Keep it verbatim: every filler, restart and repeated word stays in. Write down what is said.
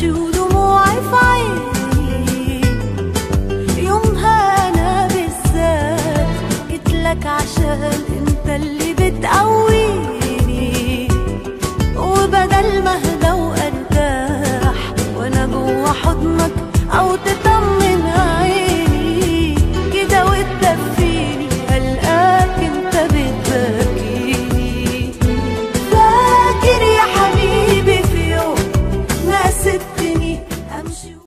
وشي ودموعي في عيني. يومها انا بالذات جيتلك عشان انت اللي بتقويني، وبدل ما اهدى وارتاح وانا جوا حضنك او تت